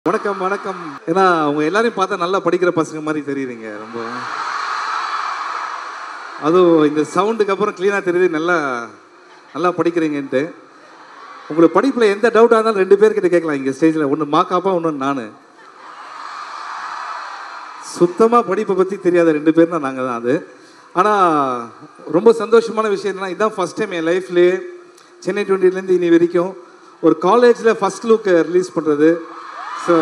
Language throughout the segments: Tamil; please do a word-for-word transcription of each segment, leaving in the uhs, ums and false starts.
வணக்கம் வணக்கம். ஏன்னா அவங்க எல்லாரையும் பார்த்தா நல்லா படிக்கிற பசங்க மாதிரி தெரியுறீங்க. ரொம்ப அதுவும் இந்த சவுண்டுக்கு அப்புறம் கிளீனாக தெரியுது. நல்லா நல்லா படிக்கிறீங்கன்ட்டு. உங்களுக்கு படிப்பில் எந்த டவுட்டாக இருந்தாலும் ரெண்டு பேர்கிட்ட கேட்கலாம் இங்கே ஸ்டேஜில். ஒன்று மாக்காப்பா, ஒன்று நான். சுத்தமாக படிப்பை பற்றி தெரியாத ரெண்டு பேர் தான் நாங்கள் தான் அது. ஆனால் ரொம்ப சந்தோஷமான விஷயம் என்னன்னா, இதுதான் ஃபஸ்ட் டைம் என் லைஃப்லேயே சென்னை டுவெண்ட்டிலேருந்து இனி வரைக்கும் ஒரு காலேஜில் ஃபஸ்ட் லுக் ரிலீஸ் பண்ணுறது. ஸோ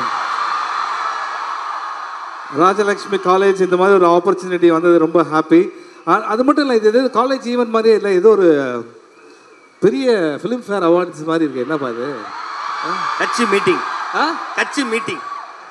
ராஜலக்ஷ்மி காலேஜ் இந்த மாதிரி ஒரு ஆப்பர்ச்சுனிட்டி வந்தது ரொம்ப ஹாப்பி. அது மட்டும் இல்லை, இது எது காலேஜ் ஈவெண்ட் மாதிரியே இல்லை, ஏதோ ஒரு பெரிய ஃபிலிம்ஃபேர் அவார்ட்ஸ் மாதிரி இருக்கு. என்னப்பா இது? கட்சி மீட்டிங். ஆ கட்சி மீட்டிங்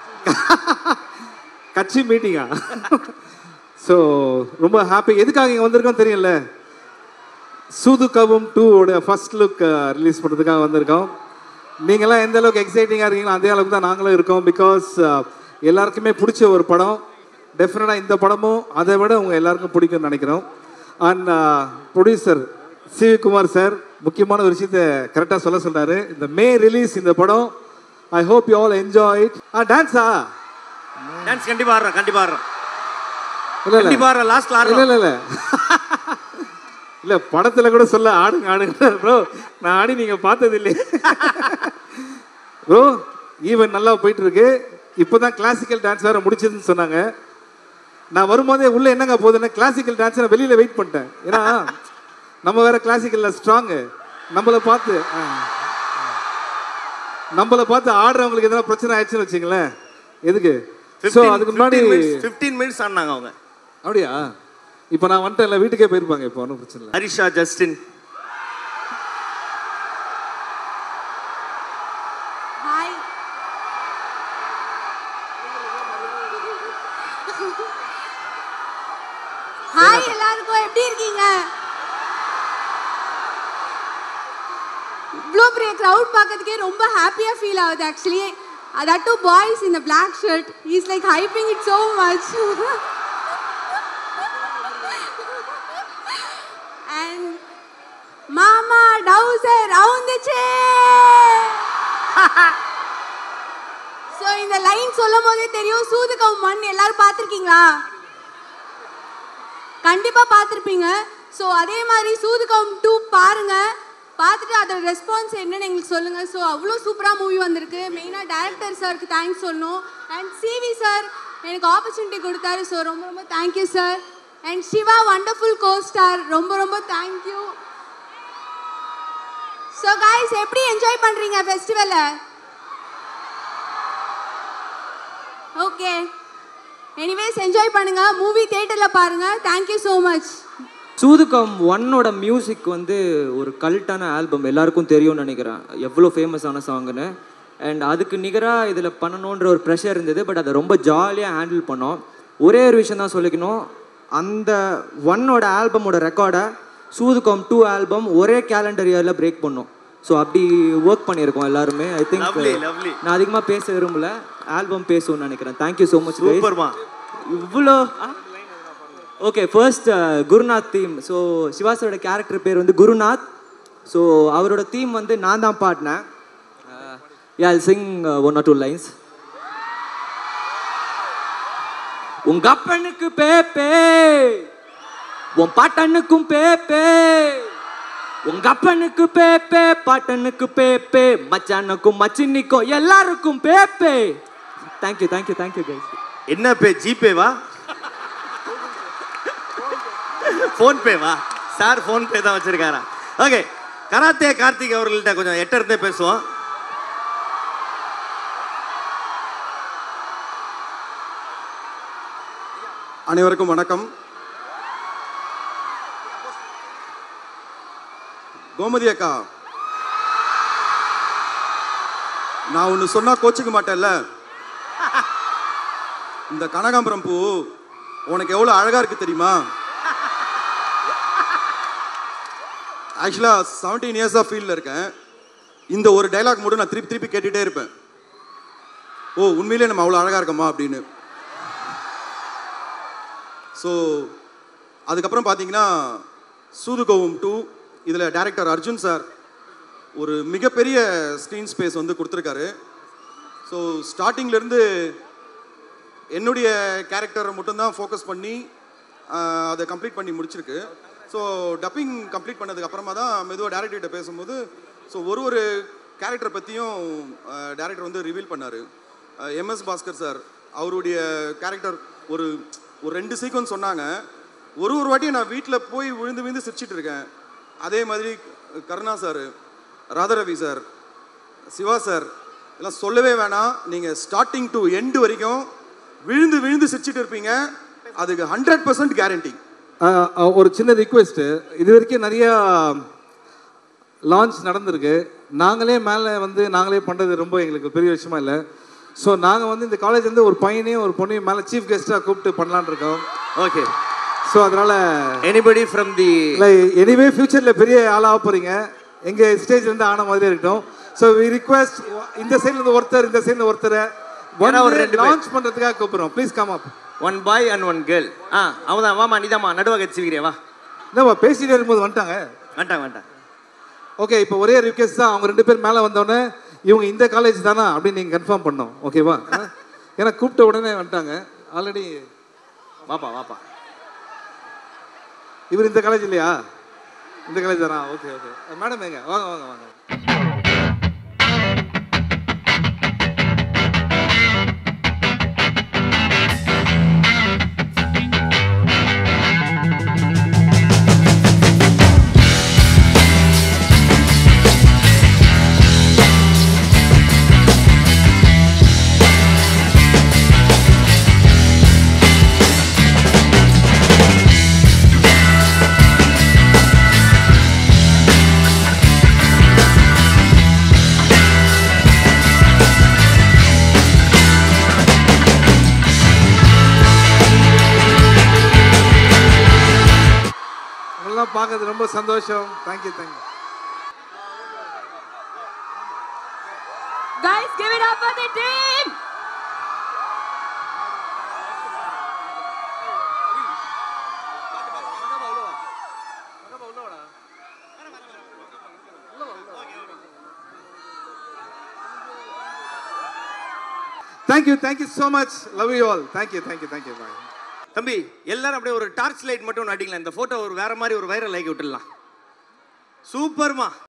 கட்சி மீட்டிங்கா? ஸோ ரொம்ப ஹாப்பி. எதுக்காக இங்கே வந்திருக்கோம் தெரியல. சூதுகவும் டூவோட ஃபர்ஸ்ட் லுக் ரிலீஸ் பண்ணுறதுக்காக வந்திருக்கோம். நீங்களாம் எந்த அளவுக்கு எக்ஸைட்டிங்காக இருக்கீங்களோ அதே அளவுக்கு தான் நாங்களும் இருக்கோம். பிகாஸ் எல்லாருக்குமே பிடிச்ச ஒரு படம். டெஃபினட்டாக இந்த படமும் அதை விட உங்கள் எல்லாருக்கும் பிடிக்கும்னு நினைக்கிறோம். And producer C V Kumar sir முக்கியமான ஒரு விஷயத்தை கரெக்டாக சொல்ல சொல்கிறாரு. இந்த மே ரிலீஸ் இந்த படம். I hope you all enjoy it. ஆ டான்ஸா? டான்ஸ் கண்டிப்பாக ஆடுறோம், கண்டிப்பாக ஆடுறோம். இல்லை கண்டிப்பாக ஆடுறோம். லாஸ்ட்டில் ஆடுறோம். இல்லை இல்லை இல்லை படத்தில் கூட சொல்ல ஆடுங்க ஆடுங்க ப்ரோ. நான் ஆடி நீங்கள் பார்த்தது இல்லையே ப்ரோ. ஈவென்ட் நல்லா போயிட்டு இருக்கு. இப்போ தான் கிளாசிக்கல் டான்ஸ் வேறு முடிச்சதுன்னு சொன்னாங்க. நான் வரும்போதே உள்ளே என்னங்க போகுதுன்னா கிளாசிக்கல் டான்ஸ் நான் வெளியில் வெயிட் பண்ணிட்டேன். ஏன்னா நம்ம வேற கிளாசிக்கலில் ஸ்ட்ராங்கு. நம்மளை பார்த்து நம்மளை பார்த்து ஆடுறவங்களுக்கு எதனா பிரச்சனை ஆயிடுச்சுன்னு வச்சுங்களேன். எதுக்கு? ஸோ அதுக்கு முன்னாடி ஃபிஃப்டீன் மினிட்ஸ் ஆடினாங்க அவங்க. அப்படியா? இப்போ நான் வந்துட்டேன், இல்லை வீட்டுக்கே போயிருப்பாங்க. இப்போ ஒன்றும் பிரச்சனை இல்லை. ஹரிஷா, ஜஸ்டின். ஹாய். ஹாய் எல்லாருக்கும், எப்படி இருக்கீங்க? இவ்வளோ பெரிய க்ரௌட் பார்க்கறதுக்கே ரொம்ப ஹாப்பியாக ஃபீல் ஆகுது actually. that two boys in the black shirt, he's like hyping it so much. And mama dowser round the chair. So இந்த லைன் சொல்லும் போதே தெரியும் சூதுகவும் மண் எல்லாரும் பார்த்துருக்கீங்களா? கண்டிப்பா பார்த்துருப்பீங்க. ஸோ அதே மாதிரி சூதுகவும் டூ பாருங்க. பார்த்துட்டு அதோட ரெஸ்பான்ஸ் என்னன்னு எங்களுக்கு சொல்லுங்கள். ஸோ அவ்வளோ சூப்பராக மூவி வந்திருக்கு. மெயினாக டைரக்டர் சாருக்கு தேங்க்ஸ் சொல்லணும். அண்ட் சிவி சார் எனக்கு ஆப்பர்ச்சுனிட்டி கொடுத்தாரு. ஸோ ரொம்ப ரொம்ப thank you sir. And Siva wonderful co star, ரொம்ப ரொம்ப தேங்க்யூ. ஸோ காய்ஸ், எப்படி என்ஜாய் பண்ணுறீங்க ஃபெஸ்டிவலை? ஓகே, எனிவேஸ் என்ஜாய் பண்ணுங்க. மூவி தியேட்டரில் பாருங்க. Thank you so much. சூதுகம் ஒன்னோட மியூசிக் வந்து ஒரு கல்ட்டான ஆல்பம், எல்லாருக்கும் தெரியும்னு நினைக்கிறேன் எவ்வளோ ஃபேமஸான சாங்குன்னு. அண்ட் அதுக்கு நிகராக இதில் பண்ணணுன்ற ஒரு ப்ரெஷர் இருந்தது. பட் அதை ரொம்ப ஜாலியாக ஹேண்டில் பண்ணோம். ஒரே ஒரு விஷயம் தான் சொல்லிக்கணும், அந்த ஒன்னோட ஆல்பமோட ரெக்கார்டை சூதுகம் டூ ஆல்பம் ஒரே கேலண்டர் இயரில் பிரேக் பண்ணோம். ஸோ அப்படி ஒர்க் பண்ணியிருக்கோம் எல்லாருமே. ஐ திங்க் நான் அதிகமாக பேச விரும்பல, ஆல்பம் பேசுவோம்னு நினைக்கிறேன். Thank you so much. இவ்வளோ okay. First Gurunath theme. So சிவாசோட கேரக்டர் பேர் வந்து குருநாத். ஸோ அவரோட தீம் வந்து நான் தான் பாடினேன். Yeah I'll sing one or two lines. உங்க அப்பனுக்கு பேப்பே, உன் பாட்டனுக்கும் பேப்பே, உங்க அப்பனுக்கு பேப்பே, பாட்டனுக்கு பேப்பே, மச்சானுக்கும் மச்சினிக்கும் எல்லாருக்கும் பேப்பே. Thank you thank you thank you guys. என்ன பே? ஜிபேவா? ஃபோன் பேவா? சார் ஃபோன் பே தான் வச்சிருக்காரா? ஓகே, கராத்தே கார்த்திக் அவர்கள்ட்ட கொஞ்சம் எட்ட இருந்தே பேசுவோம். அனைவருக்கும் வணக்கம். கோமதி அக்கா, நான் ஒன்று சொன்னா கோச்சிக்க மாட்டேன்ல. இந்த கனகாம்பரம் பூ உனக்கு எவ்வளோ அழகா இருக்கு தெரியுமா? ஆக்சுவலாக செவன்டீன் இயர்ஸாக ஃபீல்டில் இருக்கேன். இந்த ஒரு டைலாக் மட்டும் நான் திருப்பி திருப்பி கேட்டுகிட்டே இருப்பேன். ஓ, உண்மையிலே நம்ம அவ்வளோ அழகாக இருக்கோமா அப்படின்னு. ஸோ அதுக்கப்புறம் பார்த்தீங்கன்னா சூதுகவும் டூ, இதில் டைரக்டர் அர்ஜுன் சார் ஒரு மிகப்பெரிய ஸ்க்ரீன் ஸ்பேஸ் வந்து கொடுத்துருக்காரு. ஸோ ஸ்டார்டிங்லேருந்து என்னுடைய கேரக்டரை மட்டும்தான் ஃபோக்கஸ் பண்ணி ஆஹ், அதை கம்ப்ளீட் பண்ணி முடிச்சிருக்கு. ஸோ டப்பிங் கம்ப்ளீட் பண்ணதுக்கு அப்புறமா தான் மெதுவாக டேரக்டர்கிட்ட பேசும்போது ஸோ ஒரு ஒரு கேரக்டரை பற்றியும் டேரக்டர் வந்து ரிவீல் பண்ணார். எம்எஸ் பாஸ்கர் சார் அவருடைய கேரக்டர் ஒரு ஒரு ரெண்டு சீக்வன்ஸ் சொன்னாங்க. ஒரு ஒரு வாட்டியும் நான் வீட்டில் போய் விழுந்து விழுந்து சிரிச்சிட்டு இருக்கேன். அதே மாதிரி Karuna sir, Radharavi sir, Siva sir எல்லாம் சொல்லவே வேணாம். நீங்கள் ஸ்டார்டிங் டு எண்டு வரைக்கும் விழுந்து விழுந்து சிரிச்சிட்டு இருப்பீங்க. அதுக்கு ஹண்ட்ரட் பர்சன்ட் கேரண்டி. ஒரு சின்ன ரிக்வெஸ்ட்டு, இது வரைக்கும் நிறையா லான்ச் நடந்திருக்கு. நாங்களே மேலே வந்து நாங்களே பண்ணுறது ரொம்ப எங்களுக்கு பெரிய விஷயமா இல்லை. ஸோ நாங்கள் வந்து இந்த காலேஜ்லேருந்து ஒரு பையனையும் ஒரு பொண்ணையும் மேலே சீஃப் கெஸ்ட்டாக கூப்பிட்டு பண்ணலான்னு இருக்கோம். ஓகே. ஸோ அதனால் எனிபடி ஃப்ரம் தி இல்லை எனிவே ஃபியூச்சரில் பெரிய ஆளாக போகிறீங்க. எங்கள் ஸ்டேஜ்லேருந்து ஆன மாதிரியே இருக்கட்டும். ஸோ வி ரிக்வெஸ்ட் இந்த சைட்லேருந்து ஒருத்தர் இந்த சைடில் ஒருத்தரை லான்ச் பண்ணுறதுக்காக கூப்பிட்றோம். Please come up. One boy and one girl. ஆ அவதான் வாமா நீதாம்மா நடுவாக கட்சிக்கிறே வா. என்னப்பா பேசிகிட்டே இருக்கும்போது வந்துட்டாங்க. வேண்டாம் வேண்டாம். ஓகே, இப்போ ஒரே ரிக்வெஸ்ட் தான். அவங்க ரெண்டு பேர் மேலே வந்தோடனே இவங்க இந்த காலேஜ் தானா அப்படின்னு நீங்கள் கன்ஃபார்ம் பண்ணோம். ஓகேவா? ஏன்னா கூப்பிட்ட உடனே வந்துட்டாங்க ஆல்ரெடி. வாப்பா வாப்பா. இவர் இந்த காலேஜ் இல்லையா? இந்த காலேஜ் தானா? Okay okay. மேடம் எங்க? வாங்க வாங்க வாங்க. பார்க்கறது ரொம்ப சந்தோஷம். Thank you thank you. Guys, give it up for the team. Thank you, thank you so much. Love you all. Thank you, thank you, thank you. Bye. தம்பி எல்லாரும் அப்படியே ஒரு டார்ச் லைட் மட்டும் அடிக்கலாம். இந்த போட்டோ ஒரு வேற மாதிரி ஒரு வைரல் ஆக்கி விட்டுடலாம். சூப்பர்மா.